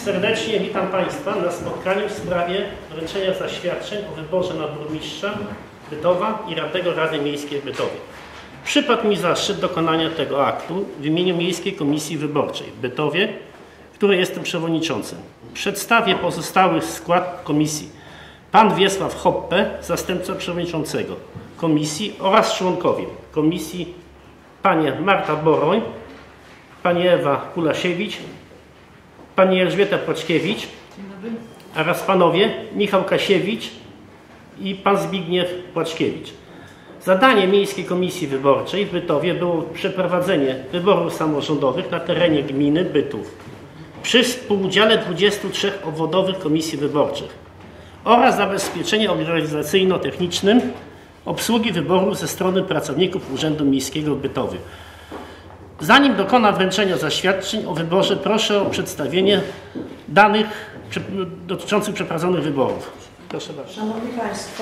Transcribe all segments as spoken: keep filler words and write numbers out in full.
Serdecznie witam Państwa na spotkaniu w sprawie wręczenia zaświadczeń o wyborze na burmistrza Bytowa i radnego Rady Miejskiej w Bytowie. Przypadł mi zaszczyt dokonania tego aktu w imieniu Miejskiej Komisji Wyborczej w Bytowie, której jestem przewodniczącym. Przedstawię pozostały skład komisji. Pan Wiesław Hoppe, zastępca przewodniczącego komisji, oraz członkowie komisji panie Marta Boroń, pani Ewa Kulasiewicz, pani Elżbieta Płaczkiewicz oraz panowie Michał Kasiewicz i pan Zbigniew Płaczkiewicz. Zadaniem Miejskiej Komisji Wyborczej w Bytowie było przeprowadzenie wyborów samorządowych na terenie gminy Bytów przy współudziale dwudziestu trzech obwodowych komisji wyborczych oraz zabezpieczenie organizacyjno-technicznym obsługi wyborów ze strony pracowników Urzędu Miejskiego w Bytowie. Zanim dokonam wręczenia zaświadczeń o wyborze, proszę o przedstawienie danych dotyczących przeprowadzonych wyborów. Proszę bardzo. Szanowni Państwo,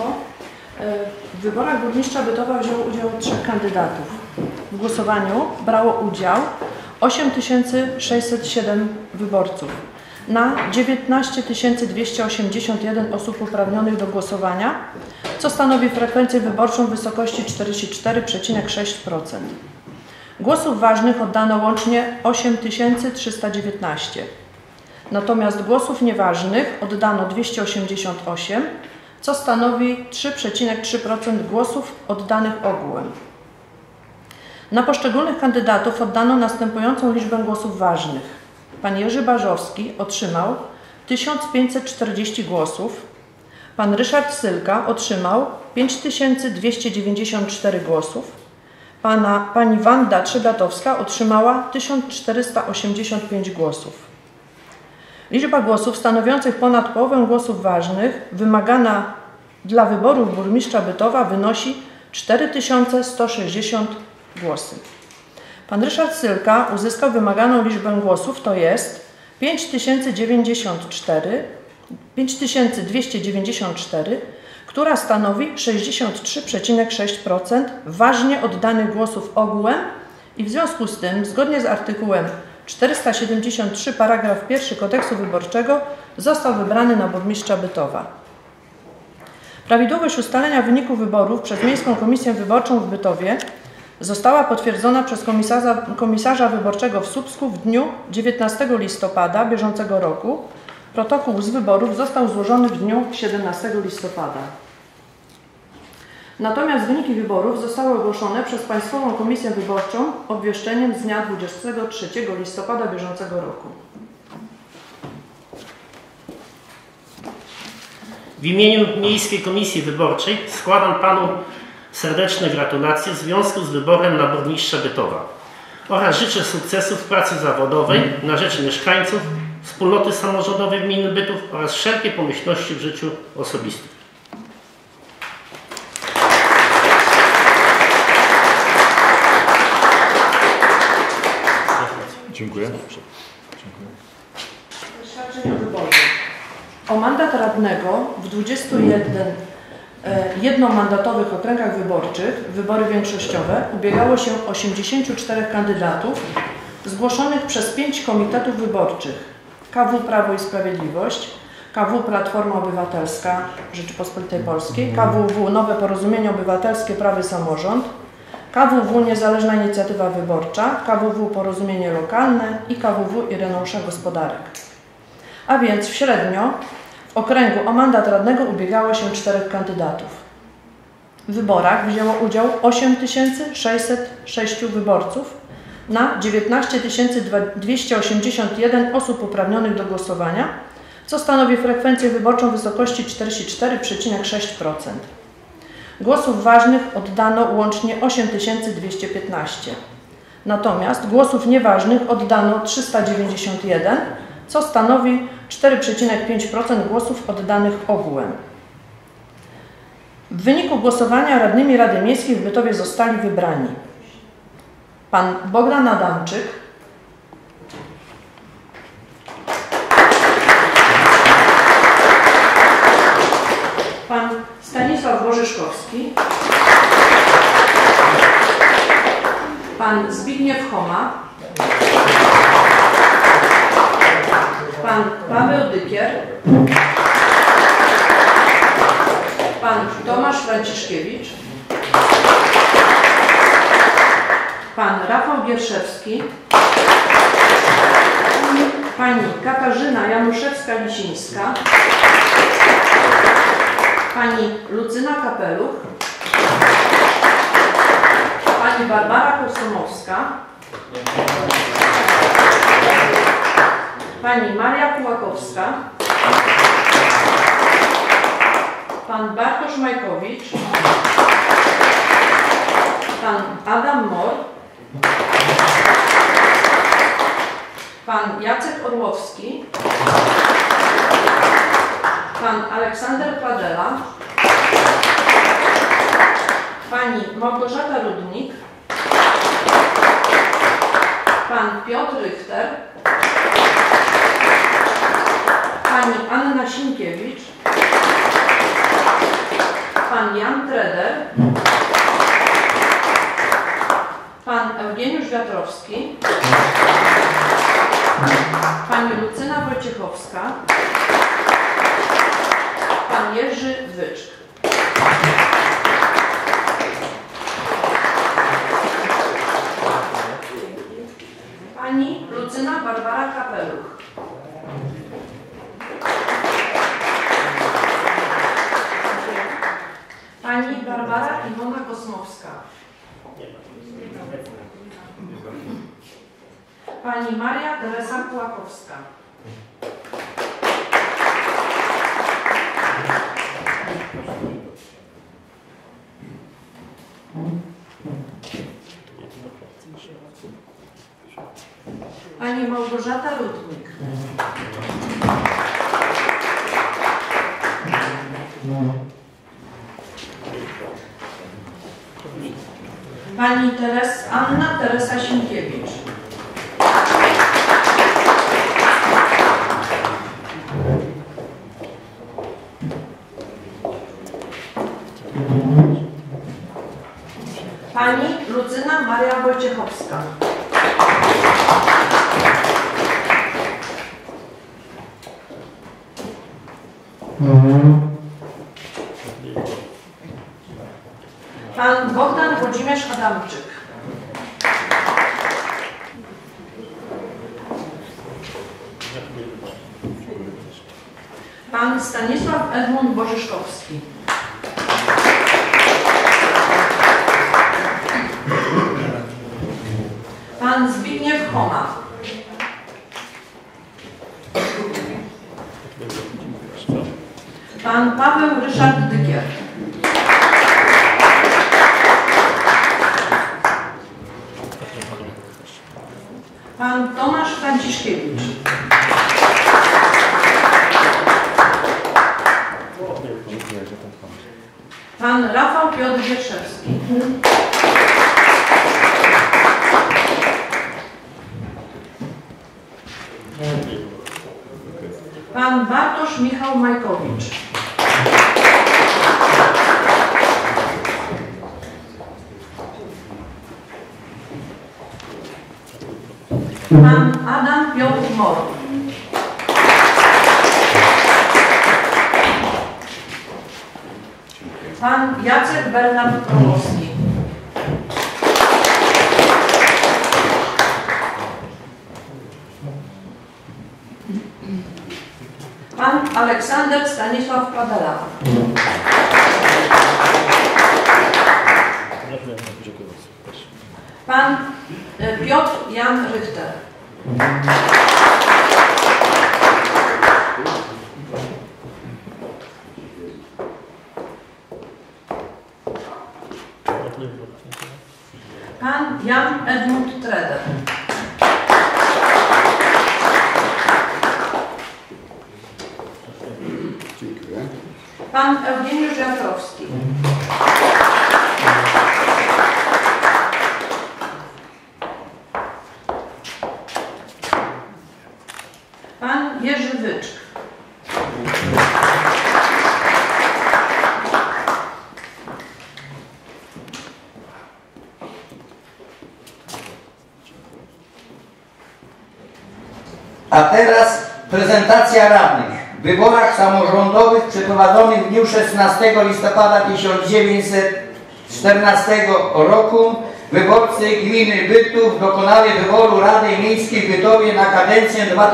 w wyborach burmistrza Bytowa wzięło udział trzech kandydatów. W głosowaniu brało udział osiem tysięcy sześćset siedem wyborców na dziewiętnaście tysięcy dwieście osiemdziesiąt jeden osób uprawnionych do głosowania, co stanowi frekwencję wyborczą w wysokości czterdzieści cztery przecinek sześć procent. Głosów ważnych oddano łącznie osiem tysięcy trzysta dziewiętnaście. Natomiast głosów nieważnych oddano dwieście osiemdziesiąt osiem, co stanowi trzy przecinek trzy procent głosów oddanych ogółem. Na poszczególnych kandydatów oddano następującą liczbę głosów ważnych. Pan Jerzy Barzowski otrzymał tysiąc pięćset czterdzieści głosów, pan Ryszard Sylka otrzymał pięć tysięcy dwieście dziewięćdziesiąt cztery głosów, pana, pani Wanda Trzegatowska otrzymała tysiąc czterysta osiemdziesiąt pięć głosów. Liczba głosów stanowiących ponad połowę głosów ważnych wymagana dla wyborów burmistrza Bytowa wynosi cztery tysiące sto sześćdziesiąt głosów. Pan Ryszard Sylka uzyskał wymaganą liczbę głosów, to jest pięć tysięcy dwieście dziewięćdziesiąt cztery, która stanowi sześćdziesiąt trzy przecinek sześć procent ważnie oddanych głosów ogółem i w związku z tym, zgodnie z artykułem czterysta siedemdziesiąt trzy paragraf pierwszy Kodeksu Wyborczego, został wybrany na burmistrza Bytowa. Prawidłowość ustalenia wyniku wyborów przez Miejską Komisję Wyborczą w Bytowie została potwierdzona przez komisarza, komisarza wyborczego w Słupsku w dniu dziewiętnastego listopada bieżącego roku. Protokół z wyborów został złożony w dniu siedemnastego listopada. Natomiast wyniki wyborów zostały ogłoszone przez Państwową Komisję Wyborczą obwieszczeniem z dnia dwudziestego trzeciego listopada bieżącego roku. W imieniu Miejskiej Komisji Wyborczej składam Panu serdeczne gratulacje w związku z wyborem na burmistrza Bytowa oraz życzę sukcesów w pracy zawodowej na rzecz mieszkańców, wspólnoty samorządowej gminy Bytów oraz wszelkie pomyślności w życiu osobistym. Dziękuję. Zaświadczenie o wyborze. O mandat radnego w dwudziestu jeden jednomandatowych okręgach wyborczych, wybory większościowe, ubiegało się osiemdziesięciu czterech kandydatów zgłoszonych przez pięć komitetów wyborczych: K W Prawo i Sprawiedliwość, K W Platforma Obywatelska Rzeczypospolitej Polskiej, K W W Nowe Porozumienie Obywatelskie Prawy Samorząd, K W W Niezależna Inicjatywa Wyborcza, K W W Porozumienie Lokalne i K W W Ireneusza Gospodarek. A więc w średnio w okręgu o mandat radnego ubiegało się czterech kandydatów. W wyborach wzięło udział osiem tysięcy sześćset sześć wyborców na dziewiętnaście tysięcy dwieście osiemdziesiąt jeden osób uprawnionych do głosowania, co stanowi frekwencję wyborczą w wysokości czterdzieści cztery przecinek sześć procent. Głosów ważnych oddano łącznie osiem tysięcy dwieście piętnaście. Natomiast głosów nieważnych oddano trzysta dziewięćdziesiąt jeden, co stanowi cztery przecinek pięć procent głosów oddanych ogółem. W wyniku głosowania radnymi Rady Miejskiej w Bytowie zostali wybrani pan Bogdan Adamczyk, pan Stanisław Borzyszkowski, pan Zbigniew Choma, Pan Paweł Dykier, Pan Tomasz Franciszkiewicz, Pan Rafał Gierszewski, Pani Katarzyna Januszewska-Lisińska, Pani Lucyna Kapeluch, Pani Barbara Kostomowska, Pani Maria Kułakowska, Pan Bartosz Majkowicz, Pan Adam Mor, Pan Jacek Orłowski, Pan Aleksander Kładela, Pani Małgorzata Rudnik, Pan Piotr Richter, Pani Anna Sienkiewicz, Pan Jan Treder, Pan Eugeniusz Wiatrowski, Pani Lucyna Wojciechowska, Pan Jerzy Wyczk. Pani Lucyna Barbara Kapeluch. Pani Barbara Iwona Kosmowska. Pani Maria Teresa Kułakowska. Pani Małgorzata Rudnik. Pani Teres, Anna Teresa Sienkiewicz. Pani Lucyna Maria Wojciechowska. Pan Bogdan Włodzimierz Adamczyk. Pan Stanisław Edmund Bożyszkowski. Pan Zbigniew Choma. Pan Paweł Ryszard Dykier. Pan Tomasz Franciszkiewicz. Pan Rafał Piotr Gierszewski. Pan Bartosz Michał Majkowicz. Pan Adam Piotr Mor. Pan Jacek Bernard Kromowski. Pan Aleksander Stanisław Kładela. Pan Piotr Jan Richter. Pan Jan Edmund Treder. Dziękuję. Pan Eugeniusz Wiatrowski. Pan Jerzy Wyczk. A teraz Prezentacja radnych. W wyborach samorządowych przeprowadzonych w dniu szesnastego listopada tysiąc dziewięćset czternastego roku wyborcy gminy Bytów dokonali wyboru Rady Miejskiej w Bytowie na kadencję dwa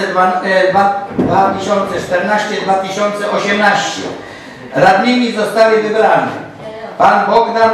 tysiące czternastego do dwa tysiące osiemnastego. Radnymi zostali wybrani pan Bogdan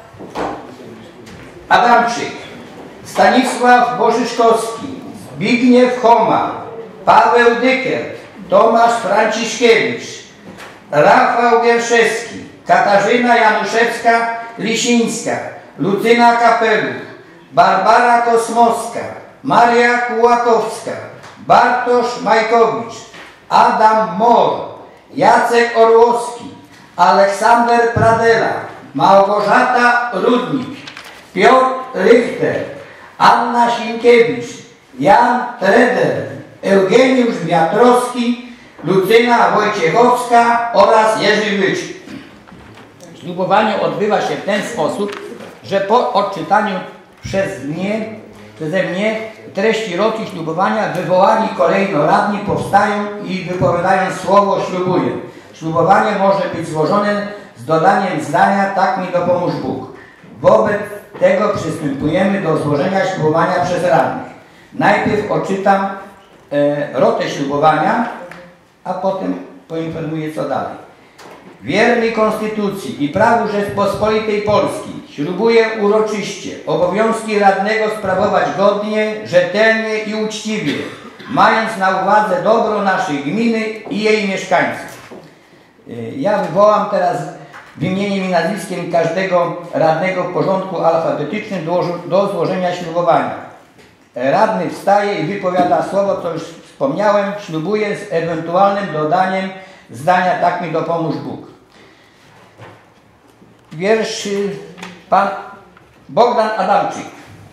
Adamczyk, Stanisław Bożyszkowski, Zbigniew Choma, Paweł Dykert, Tomasz Franciszkiewicz, Rafał Gierszewski, Katarzyna Januszewska-Lisińska, Lucyna Kapeluch, Barbara Kosmowska, Maria Kułakowska, Bartosz Majkowicz, Adam Mor, Jacek Orłowski, Aleksander Pradela, Małgorzata Rudnik, Piotr Richter, Anna Sienkiewicz, Jan Treder, Eugeniusz Wiatrowski, Lucyna Wojciechowska oraz Jerzy Wyć. Ślubowanie odbywa się w ten sposób, że po odczytaniu przez mnie, przeze mnie treści roczy ślubowania wywołani kolejno radni powstają i wypowiadają słowo ślubuję. Ślubowanie może być złożone z dodaniem zdania tak mi dopomóż Bóg. Wobec tego przystępujemy do złożenia ślubowania przez radnych. Najpierw odczytam e, rotę ślubowania, a potem poinformuję co dalej. Wierny Konstytucji i prawu Rzeczpospolitej Polskiej ślubuję uroczyście obowiązki radnego sprawować godnie, rzetelnie i uczciwie, mając na uwadze dobro naszej gminy i jej mieszkańców. Ja wywołam teraz wymieniem i nazwiskiem każdego radnego w porządku alfabetycznym do, do złożenia ślubowania. Radny wstaje i wypowiada słowo, co już wspomniałem, ślubuję z ewentualnym dodaniem zdania tak mi dopomóż Bóg. Wierszy pan Bogdan Adamczyk.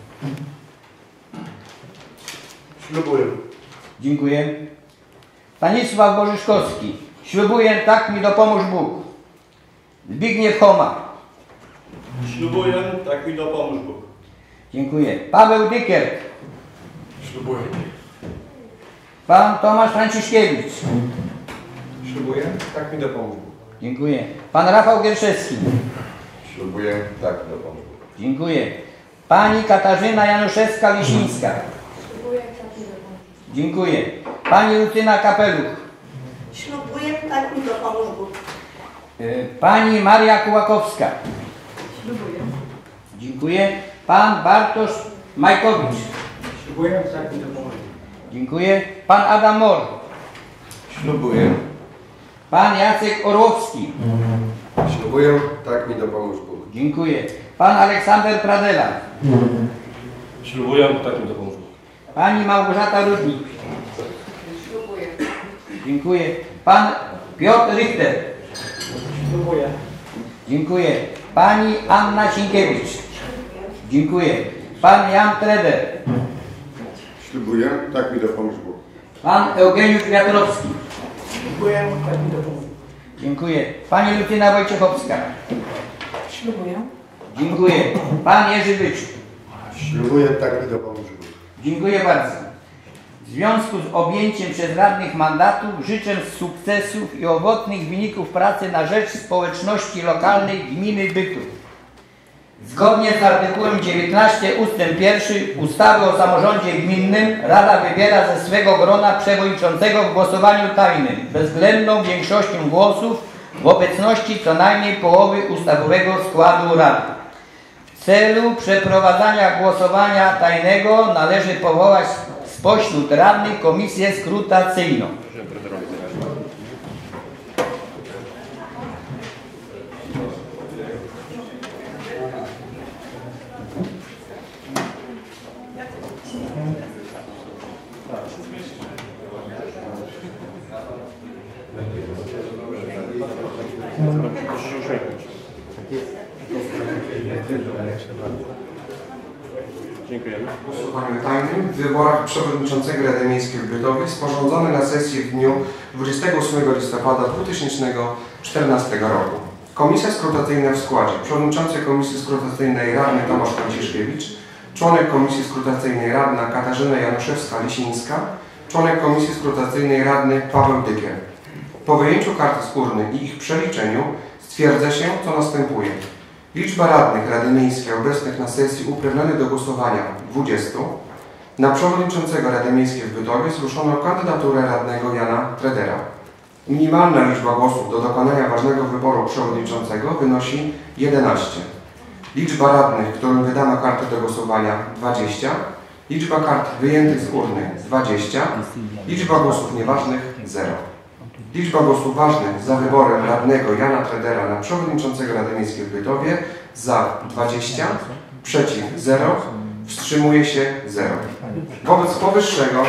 Ślubuję. Dziękuję. Stanisław Bożyszkowski. Ślubuję tak mi dopomóż Bóg. Zbigniew Choma. Ślubuję tak mi dopomóż Bóg. Dziękuję. Paweł Dykert. Ślubuję. Pan Tomasz Franciszkiewicz. Ślubuję tak mi dopomóż Bóg. Dziękuję. Pan Rafał Gierszewski. Ślubuję tak mi dopomóż Bóg. Dziękuję. Pani Katarzyna Januszewska-Lisińska. Ślubuję tak mi dopomóż. Dziękuję. Pani Lucyna Kapeluch. Ślubuję tak mi dopomóż Bóg. Pani Maria Kułakowska. Ślubuję. Dziękuję. Pan Bartosz Majkowicz. Ślubuję tak mi dopomóż Bóg. Dziękuję. Pan Adam Mor. Ślubuję. Pan Jacek Orłowski. Ślubuję tak mi dopomóż Bóg. Dziękuję. Pan Aleksander Pradela. Ślubuję tak mi dopomóż Bóg. Pani Małgorzata Rudnik. Ślubuję. Dziękuję. Pan Piotr Richter. Ślubuję. Dziękuję. Pani Anna Sienkiewicz. Dziękuję. Pan Jan Treder. Ślubuję tak mi dopomóż Bóg. Pan Eugeniusz Wiatrowski. Ślubuję tak mi dopomóż Bóg. Dziękuję. Pani Lucyna Wojciechowska. Ślubuję. Dziękuję. Pan Jerzy Wyć. Ślubuję tak mi dopomóż Bóg. Dziękuję bardzo. W związku z objęciem przez radnych mandatu życzę sukcesów i owocnych wyników pracy na rzecz społeczności lokalnej gminy Bytów. Zgodnie z artykułem dziewiętnastym ustęp pierwszy ustawy o samorządzie gminnym Rada wybiera ze swego grona przewodniczącego w głosowaniu tajnym bezwzględną większością głosów w obecności co najmniej połowy ustawowego składu Rady. W celu przeprowadzania głosowania tajnego należy powołać spośród radnych komisję skrutacyjną. Dziękujemy. W głosowaniu tajnym w wyborach przewodniczącego Rady Miejskiej w Bytowie sporządzone na sesji w dniu dwudziestego ósmego listopada dwa tysiące czternastego roku. Komisja skrutacyjna w składzie przewodniczący Komisji Skrutacyjnej radny Tomasz Franciszkiewicz, członek Komisji Skrutacyjnej radna Katarzyna Januszewska-Lisińska, członek Komisji Skrutacyjnej radny Paweł Dykier. Po wyjęciu karty z urny i ich przeliczeniu stwierdza się, co następuje. Liczba radnych Rady Miejskiej obecnych na sesji uprawnionych do głosowania dwudziestu. Na przewodniczącego Rady Miejskiej w Bytowie zgłoszono kandydaturę radnego Jana Tredera. Minimalna liczba głosów do dokonania ważnego wyboru przewodniczącego wynosi jedenaście. Liczba radnych, którym wydano kartę do głosowania dwadzieścia. Liczba kart wyjętych z urny dwadzieścia. Liczba głosów nieważnych zero. Liczba głosów ważnych za wyborem radnego Jana Tredera na przewodniczącego Rady Miejskiej w Bytowie za dwadzieścia, przeciw zero, wstrzymuje się zero. Wobec powyższego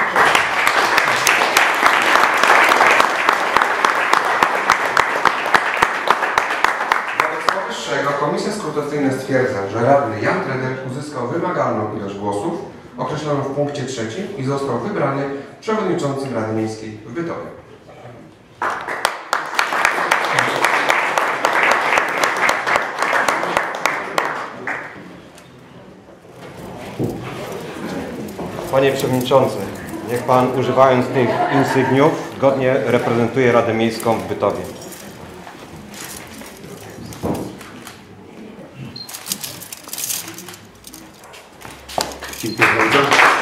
Komisja Skrutacyjna stwierdza, że radny Jan Treder uzyskał wymagalną ilość głosów określoną w punkcie trzecim i został wybrany przewodniczącym Rady Miejskiej w Bytowie. Panie Przewodniczący, niech Pan, używając tych insygniów, godnie reprezentuje Radę Miejską w Bytowie. Dziękuję bardzo.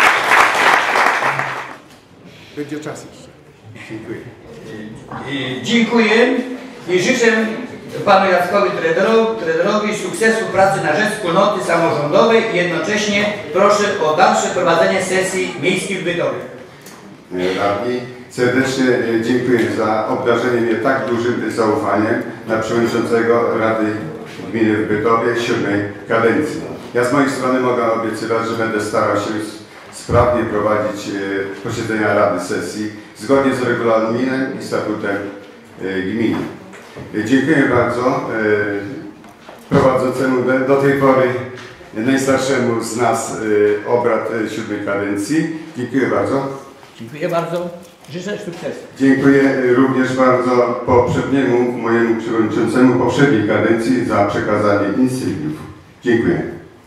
Będzie czas jeszcze. Dziękuję. I dziękuję i życzę panu Jackowi Trederowi sukcesu pracy na rzecz wspólnoty samorządowej i jednocześnie proszę o dalsze prowadzenie sesji miejskiej w Bytowie. Radni, serdecznie dziękuję za obdarzenie mnie tak dużym zaufaniem na przewodniczącego Rady Gminy w Bytowie siódmej kadencji. Ja z mojej strony mogę obiecywać, że będę starał się sprawnie prowadzić posiedzenia Rady Sesji zgodnie z regulaminem i statutem gminy. Dziękuję bardzo prowadzącemu do tej pory najstarszemu z nas obrad siódmej kadencji. Dziękuję bardzo. Dziękuję bardzo. Życzę sukcesu. Dziękuję również bardzo poprzedniemu mojemu przewodniczącemu poprzedniej kadencji za przekazanie insygniów. Dziękuję.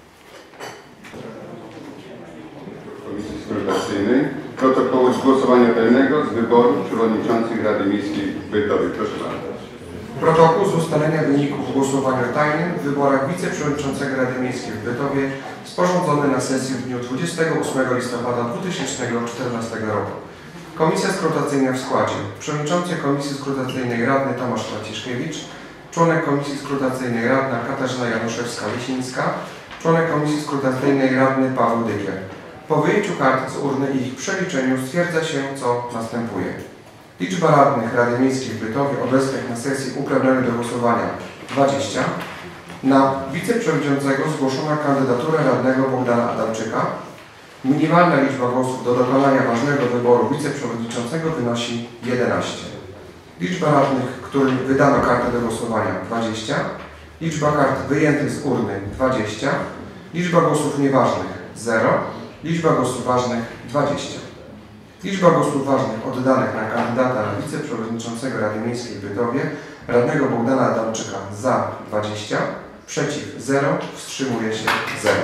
Komisji Skrutacyjnej protokołu z głosowania tajnego z wyboru przewodniczących Rady Miejskiej w Bytowie. Proszę bardzo. Protokół z ustalenia wyników głosowania tajnym w wyborach wiceprzewodniczącego Rady Miejskiej w Bytowie sporządzony na sesji w dniu dwudziestego ósmego listopada dwa tysiące czternastego roku. Komisja Skrutacyjna w składzie: przewodniczący Komisji Skrutacyjnej radny Tomasz Franciszkiewicz, członek Komisji Skrutacyjnej radna Katarzyna Januszewska-Lisińska, członek Komisji Skrutacyjnej radny Paweł Dykier. Po wyjęciu kart z urny i ich przeliczeniu stwierdza się, co następuje. Liczba radnych Rady Miejskiej w Bytowie obecnych na sesji uprawnionych do głosowania dwadzieścia. Na wiceprzewodniczącego zgłoszona kandydatura radnego Bogdana Adamczyka. Minimalna liczba głosów do dokonania ważnego wyboru wiceprzewodniczącego wynosi jedenaście. Liczba radnych, którym wydano kartę do głosowania dwadzieścia. Liczba kart wyjętych z urny dwadzieścia. Liczba głosów nieważnych zero. Liczba głosów ważnych dwadzieścia. Liczba głosów ważnych oddanych na kandydata na wiceprzewodniczącego Rady Miejskiej w Bytowie radnego Bogdana Adamczyka za dwadzieścia, przeciw zero, wstrzymuje się zero.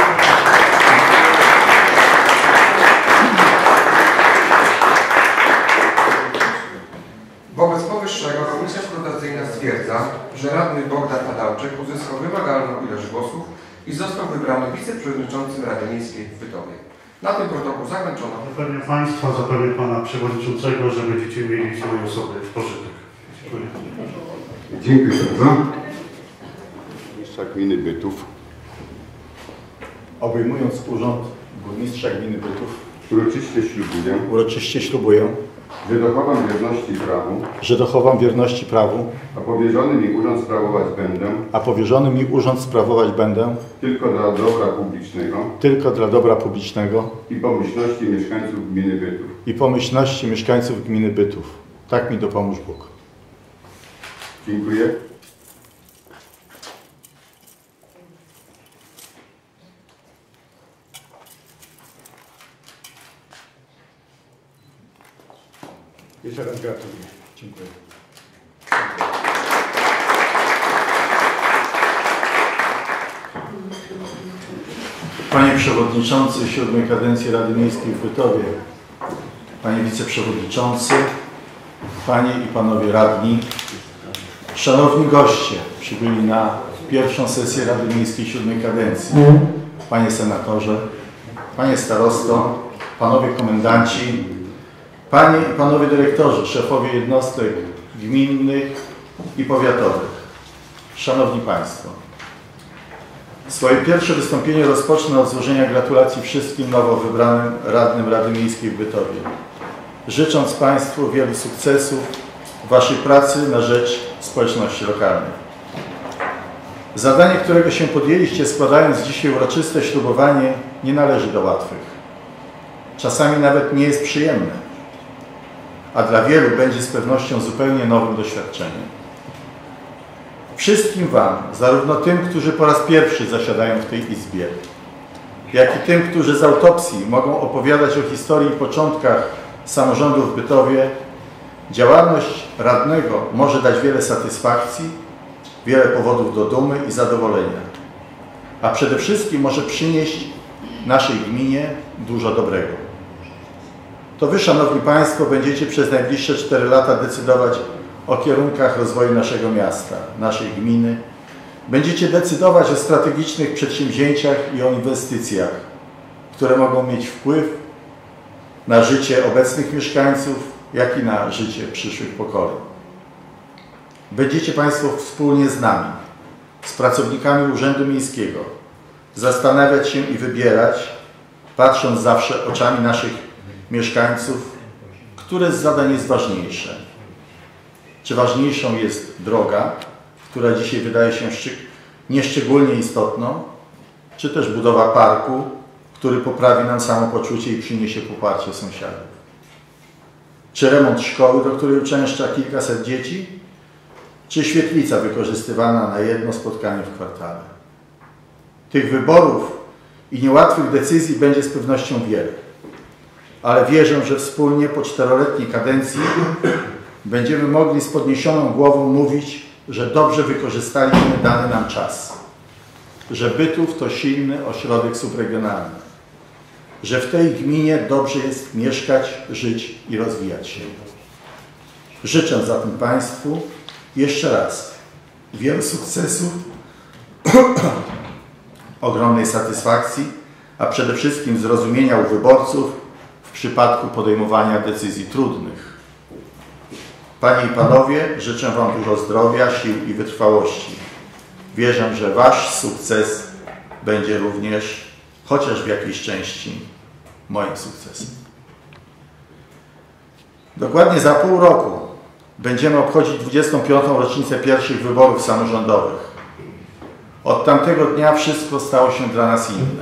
Wobec powyższego Komisja Skrutacyjna stwierdza, że radny Bogdan Adamczyk uzyskał wymagalną ilość głosów i został wybrany wiceprzewodniczącym Rady Miejskiej w Bytowie. Na tym protokół zakończono. Zapewniam Państwa, zapewniam Pana Przewodniczącego, że będziecie mieli swoje osoby w pożytek. Dziękuję. Dziękuję bardzo. Burmistrza Gminy Bytów. Obejmując urząd burmistrza Gminy Bytów, Uroczyście ślubuję, uroczyście ślubuję, że dochowam wierności prawu, że dochowam wierności prawu, a powierzony mi urząd sprawować będę, a powierzony mi urząd sprawować będę tylko dla dobra publicznego tylko dla dobra publicznego i pomyślności mieszkańców Gminy Bytów. i pomyślności mieszkańców Gminy Bytów. Tak mi dopomóż Bóg. Dziękuję. Jeszcze raz gratuluję. Dziękuję. Panie Przewodniczący siódmej kadencji Rady Miejskiej w Bytowie, Panie Wiceprzewodniczący, Panie i Panowie Radni, Szanowni goście przybyli na pierwszą sesję Rady Miejskiej siódmej kadencji, Panie Senatorze, Panie Starosto, Panowie Komendanci, Panie i Panowie Dyrektorzy, szefowie jednostek gminnych i powiatowych, Szanowni Państwo. Swoje pierwsze wystąpienie rozpocznę od złożenia gratulacji wszystkim nowo wybranym radnym Rady Miejskiej w Bytowie, życząc Państwu wielu sukcesów w Waszej pracy na rzecz społeczności lokalnej. Zadanie, którego się podjęliście, składając dzisiaj uroczyste ślubowanie, nie należy do łatwych. Czasami nawet nie jest przyjemne, a dla wielu będzie z pewnością zupełnie nowym doświadczeniem. Wszystkim Wam, zarówno tym, którzy po raz pierwszy zasiadają w tej Izbie, jak i tym, którzy z autopsji mogą opowiadać o historii i początkach samorządu w Bytowie, działalność radnego może dać wiele satysfakcji, wiele powodów do dumy i zadowolenia, a przede wszystkim może przynieść naszej gminie dużo dobrego. To Wy, Szanowni Państwo, będziecie przez najbliższe cztery lata decydować o kierunkach rozwoju naszego miasta, naszej gminy. Będziecie decydować o strategicznych przedsięwzięciach i o inwestycjach, które mogą mieć wpływ na życie obecnych mieszkańców, jak i na życie przyszłych pokoleń. Będziecie Państwo wspólnie z nami, z pracownikami Urzędu Miejskiego, zastanawiać się i wybierać, patrząc zawsze oczami naszych mieszkańców, które z zadań jest ważniejsze. Czy ważniejszą jest droga, która dzisiaj wydaje się nieszczególnie istotną, czy też budowa parku, który poprawi nam samopoczucie i przyniesie poparcie sąsiadów? Czy remont szkoły, do której uczęszcza kilkaset dzieci, czy świetlica wykorzystywana na jedno spotkanie w kwartale? Tych wyborów i niełatwych decyzji będzie z pewnością wiele, ale wierzę, że wspólnie po czteroletniej kadencji będziemy mogli z podniesioną głową mówić, że dobrze wykorzystaliśmy dany nam czas, że Bytów to silny ośrodek subregionalny, że w tej gminie dobrze jest mieszkać, żyć i rozwijać się. Życzę zatem Państwu jeszcze raz wielu sukcesów, ogromnej satysfakcji, a przede wszystkim zrozumienia u wyborców w przypadku podejmowania decyzji trudnych. Panie i Panowie, życzę Wam dużo zdrowia, sił i wytrwałości. Wierzę, że Wasz sukces będzie również, chociaż w jakiejś części, moim sukcesem. Dokładnie za pół roku będziemy obchodzić dwudziestą piątą rocznicę pierwszych wyborów samorządowych. Od tamtego dnia wszystko stało się dla nas inne.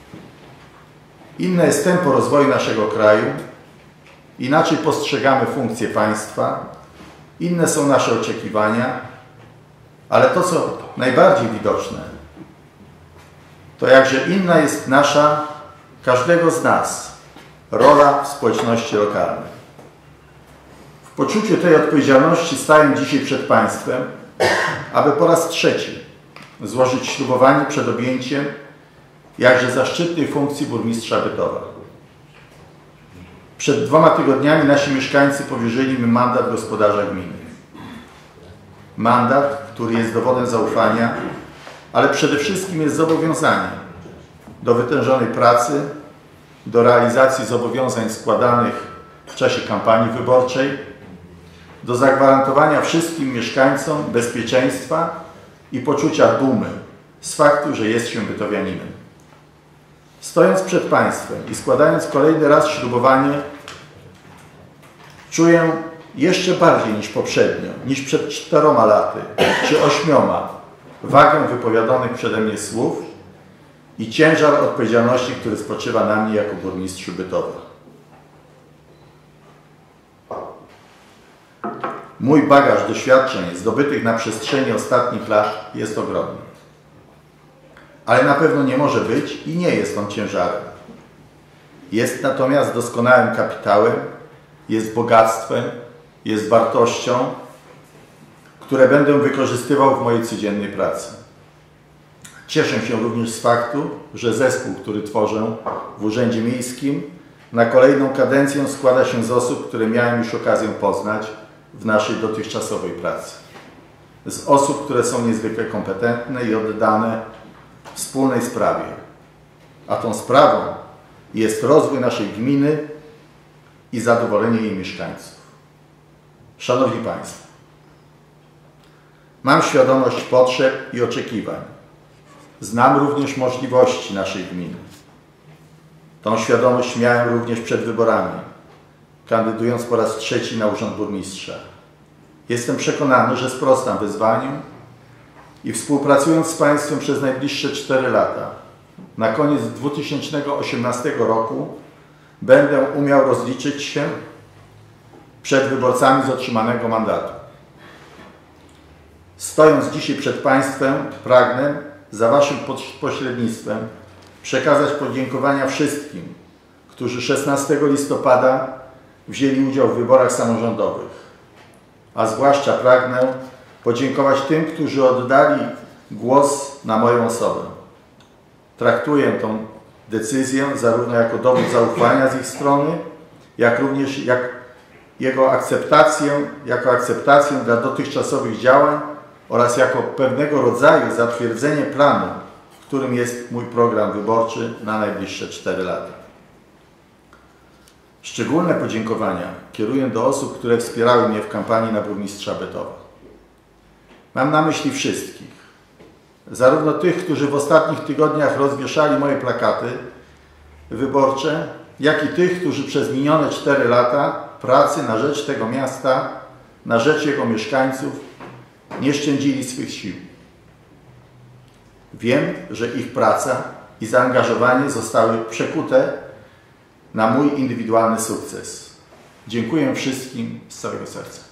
Inne jest tempo rozwoju naszego kraju, inaczej postrzegamy funkcję państwa, inne są nasze oczekiwania, ale to, co najbardziej widoczne, to jakże inna jest nasza, każdego z nas, rola w społeczności lokalnej. W poczuciu tej odpowiedzialności staję dzisiaj przed Państwem, aby po raz trzeci złożyć ślubowanie przed objęciem jakże zaszczytnej funkcji burmistrza Bytowa. Przed dwoma tygodniami nasi mieszkańcy powierzyli mi mandat gospodarza gminy. Mandat, który jest dowodem zaufania, ale przede wszystkim jest zobowiązaniem do wytężonej pracy, do realizacji zobowiązań składanych w czasie kampanii wyborczej, do zagwarantowania wszystkim mieszkańcom bezpieczeństwa i poczucia dumy z faktu, że jest się bytowianinem. Stojąc przed Państwem i składając kolejny raz ślubowanie, czuję jeszcze bardziej niż poprzednio, niż przed czteroma laty czy ośmioma, wagę wypowiadanych przeze mnie słów i ciężar odpowiedzialności, który spoczywa na mnie jako burmistrzu Bytowa. Mój bagaż doświadczeń zdobytych na przestrzeni ostatnich lat jest ogromny. Ale na pewno nie może być i nie jest on ciężarem. Jest natomiast doskonałym kapitałem, jest bogactwem, jest wartością, które będę wykorzystywał w mojej codziennej pracy. Cieszę się również z faktu, że zespół, który tworzę w Urzędzie Miejskim, na kolejną kadencję składa się z osób, które miałem już okazję poznać w naszej dotychczasowej pracy. Z osób, które są niezwykle kompetentne i oddane wspólnej sprawie. A tą sprawą jest rozwój naszej gminy i zadowolenie jej mieszkańców. Szanowni Państwo, mam świadomość potrzeb i oczekiwań. Znam również możliwości naszej gminy. Tą świadomość miałem również przed wyborami, kandydując po raz trzeci na urząd burmistrza. Jestem przekonany, że sprostam wyzwaniu i współpracując z Państwem przez najbliższe cztery lata, na koniec dwa tysiące osiemnastego roku będę umiał rozliczyć się przed wyborcami z otrzymanego mandatu. Stojąc dzisiaj przed Państwem, pragnę za Waszym pośrednictwem przekazać podziękowania wszystkim, którzy szesnastego listopada wzięli udział w wyborach samorządowych, a zwłaszcza pragnę podziękować tym, którzy oddali głos na moją osobę. Traktuję tę decyzję zarówno jako dowód zaufania z ich strony, jak również jak jego akceptację, jako akceptację dla dotychczasowych działań oraz jako pewnego rodzaju zatwierdzenie planu, którym jest mój program wyborczy na najbliższe cztery lata. Szczególne podziękowania kieruję do osób, które wspierały mnie w kampanii na burmistrza Bytowa. Mam na myśli wszystkich, zarówno tych, którzy w ostatnich tygodniach rozwieszali moje plakaty wyborcze, jak i tych, którzy przez minione cztery lata pracy na rzecz tego miasta, na rzecz jego mieszkańców nie szczędzili swych sił. Wiem, że ich praca i zaangażowanie zostały przekute na mój indywidualny sukces. Dziękuję wszystkim z całego serca.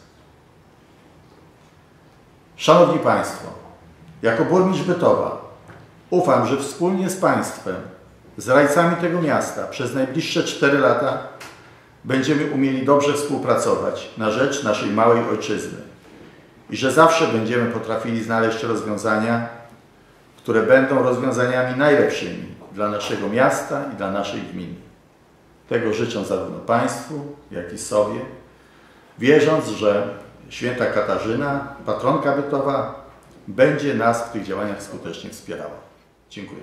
Szanowni Państwo, jako burmistrz Bytowa ufam, że wspólnie z Państwem, z rajcami tego miasta przez najbliższe cztery lata będziemy umieli dobrze współpracować na rzecz naszej małej ojczyzny i że zawsze będziemy potrafili znaleźć rozwiązania, które będą rozwiązaniami najlepszymi dla naszego miasta i dla naszej gminy. Tego życzę zarówno Państwu, jak i sobie, wierząc, że święta Katarzyna, patronka Bytowa, będzie nas w tych działaniach skutecznie wspierała. Dziękuję.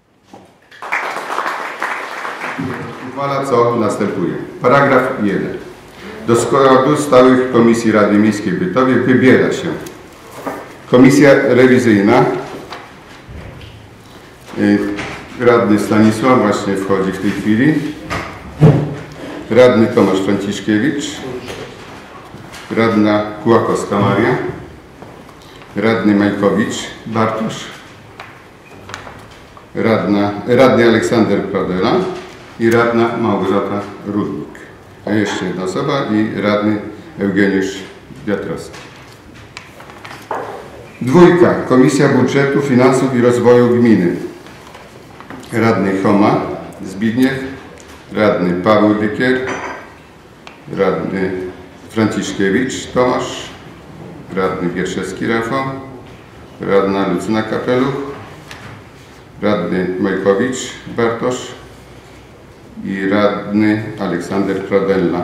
Uchwala, co następuje. Paragraf jeden. Do składu stałych Komisji Rady Miejskiej w Bytowie wybiera się Komisja Rewizyjna. Radny Stanisław właśnie wchodzi w tej chwili. Radny Tomasz Franciszkiewicz. Radna Kłakowska Maria. Radny Majkowicz Bartosz. Radna, radny Aleksander Pradela i radna Małgorzata Rudnik. A jeszcze jedna osoba i radny Eugeniusz Wiatrowski. Dwójka. Komisja Budżetu, Finansów i Rozwoju Gminy. Radny Choma Zbigniew, radny Paweł Dykier, radny Franciszkiewicz Tomasz, radny Wierszewski Rafał, radna Lucyna Kapeluch, radny Majkowicz Bartosz i radny Aleksander Pradella.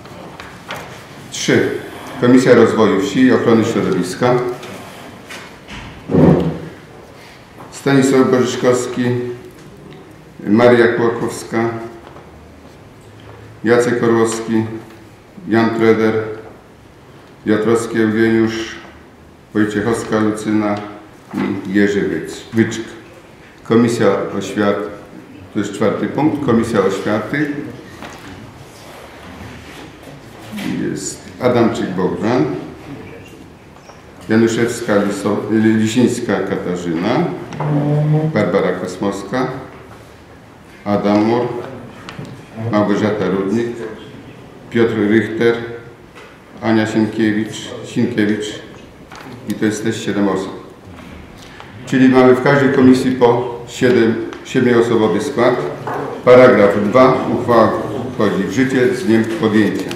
Trzy. Komisja Rozwoju Wsi i Ochrony Środowiska. Stanisław Bożyszkowski, Maria Kłakowska, Jacek Orłowski, Jan Treder, Wiatrowski Eugeniusz, Wojciechowska Lucyna i Jerzy Wyczk. Komisja Oświaty, to jest czwarty punkt, Komisja Oświaty. Jest Adamczyk Bogdan, Januszewska Lisińska Katarzyna, Barbara Kosmowska, Adam Mur, Małgorzata Rudnik, Piotr Richter, Ania Sienkiewicz, Sienkiewicz i to jest też siedem osób. Czyli mamy w każdej komisji po siedmioosobowy skład. Paragraf dwa. Uchwała wchodzi w życie z dniem podjęcia.